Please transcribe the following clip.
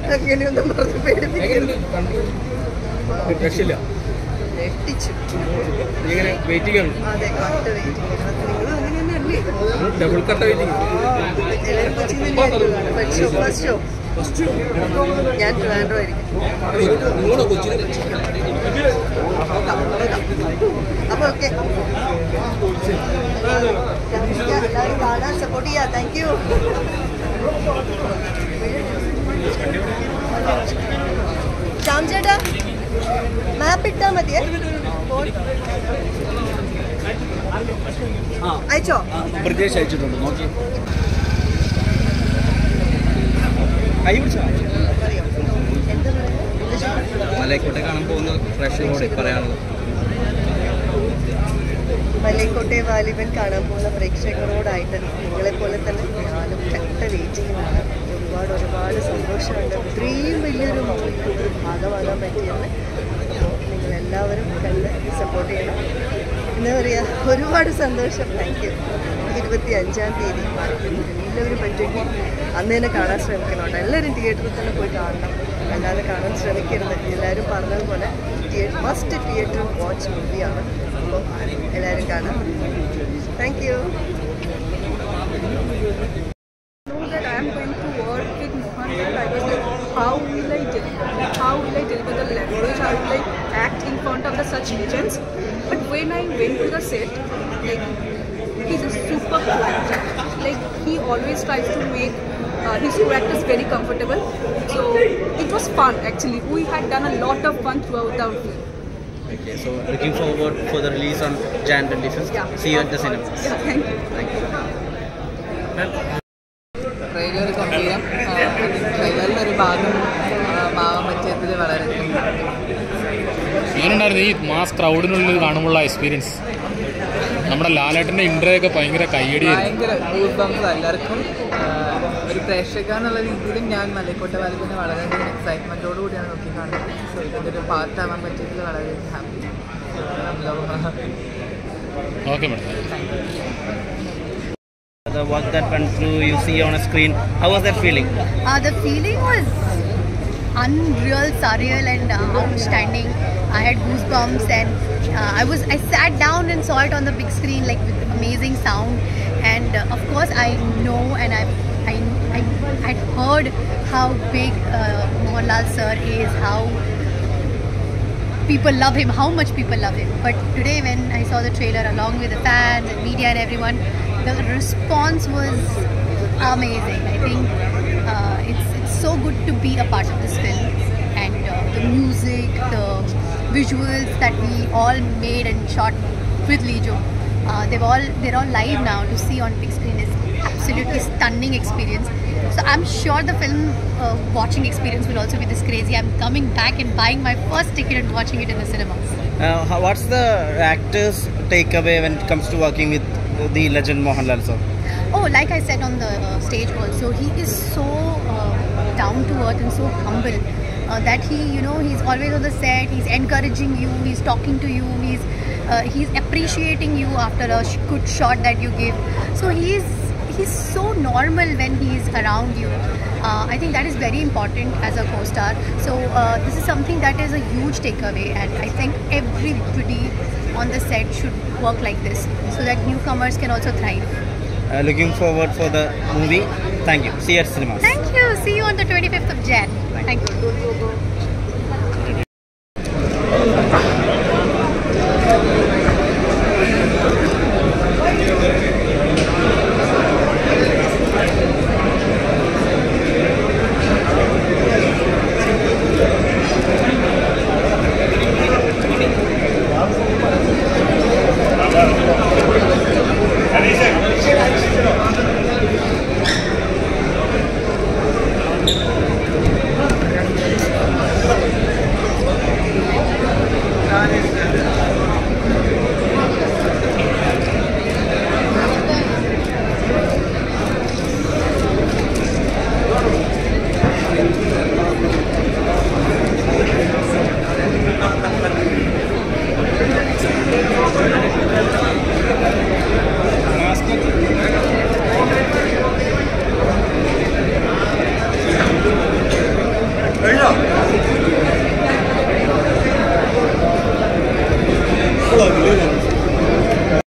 അങ്ങനെയൊന്നും പറഞ്ഞ് പേടിപ്പിക്കുന്നു. വെയിറ്റിംഗ് ആണ്. അതെ, കട്ട് വെയിറ്റിംഗ്. നിങ്ങളും അങ്ങനെ തന്നെയല്ലേ? ഡബിൾ കട്ട വെയിറ്റിംഗ്. ഫസ്റ്റ് ഷോ ഞാൻ ട്രിവാൻഡ്രം ആയിരിക്കും. അപ്പോൾ ഓക്കെ, എല്ലാവരും കാണാൻ സപ്പോർട്ട് ചെയ്യാം. Thank you. ശ്യാം ചേട്ടാ മാപ്പ് ഇട്ടാൽ മതിയേ. അയച്ചോ? ബ്രിജേഷ് അയച്ചിട്ടുണ്ട്, നോക്കി. മലയക്കോട്ടെ കാണാൻ പോകുന്ന പ്രേക്ഷകരോട് പറയാനുള്ളത്. മലയക്കോട്ടെ വാലിബൻ കാണാൻ പോകുന്ന പ്രേക്ഷകരോടായിട്ട് നിങ്ങളെപ്പോലെ തന്നെ ഞാനും കട്ട വെയിറ്റിങ്ങിലാണ്. ഒരുപാട് സന്തോഷമുണ്ട്. ഇത്രയും വലിയൊരു മൂവിക്ക് ഒരു ഭാഗമാകാൻ പറ്റിയത്. നിങ്ങളെല്ലാവരും കണ്ട് സപ്പോർട്ട് ചെയ്യണം. എന്താ പറയുക, ഒരുപാട് സന്തോഷം. Thank you. 25-ാം തീയതി എല്ലാവരും പറ്റുമെങ്കിൽ അന്ന് തന്നെ കാണാൻ ശ്രമിക്കണോട്ടോ. എല്ലാവരും തിയേറ്ററിൽ തന്നെ പോയി കാണണം, അല്ലാതെ കാണാൻ ശ്രമിക്കരുത്. എല്ലാവരും പറഞ്ഞതുപോലെ മസ്റ്റ് തിയേറ്റർ വാച്ച് മൂവിയാണ്. അപ്പോൾ എല്ലാവരും കാണാം. Thank you. That I am going to work with Mohanlal, I was like, how will I deliver the language? How will I act in front of such legends? But when I went to the set, like, he's a super cool actor. Like, he always tries to make his co-actors very comfortable. So it was fun actually. We had done a lot of fun throughout the film. Okay, so looking forward for the release on Jan 25th. Yeah. See you at the cinema. Yeah, thank you. Trailer ഗംഭീരം. ട്രെയിലറിലൊരു ഭാഗം പറ്റിയതിൽ വളരെ ഞാനുണ്ടായിരുന്നു ഈ mass ക്രൗഡിനുള്ളിൽ കാണുമ്പോഴുള്ള experience. നമ്മുടെ ലാലേട്ടൻ്റെ intro ഒക്കെ ഭയങ്കര കയ്യടിയായിരുന്നു. ഭയങ്കര ഗൂസ് ബംസ്. എല്ലാവർക്കും ഒരു പ്രേക്ഷക എന്നുള്ള രീതിയിലും ഞാൻ മലയക്കോട്ടെ വാലിബനെ വളരെയധികം എക്സൈറ്റ്മെൻറ്റോടു കൂടിയാണ് നോക്കി കാണുന്നത്. സോ ഇതിൻ്റെ ഒരു പാർട്ടാവാൻ പറ്റിയതിൽ വളരെ happy. Okay madam. The work that went through, you see on a screen, how was that feeling? The feeling was unreal, surreal and outstanding. I had goosebumps and I sat down and saw it on the big screen, like with amazing sound. And of course I know and I'd heard how big Mohanlal sir is, how people love him, how much people love him. But today when I saw the trailer along with the fans and media and everyone, the response was amazing. I think it's so good to be a part of this film, and the music, the visuals that we all made and shot with Lijo, they're all live now. To see on big screen is absolutely stunning experience. So I'm sure the film watching experience will also be this crazy. I'm coming back and buying my first ticket and watching it in the cinemas. What's the actor's takeaway when it comes to working with the legend Mohanlal sir? Oh, like I said on the stage also, he is so down to earth and so humble that he's always on the set. He's encouraging you. He's talking to you. He's appreciating you after a good shot that you give. So he's so normal when he's around you. I think that is very important as a co-star. So this is something that is a huge takeaway, and I think everybody on the set should work like this so that newcomers can also thrive. Looking forward for the movie. Thank you. See you at cinemas. Thank you. See you on the 25th of Jan. Thank you.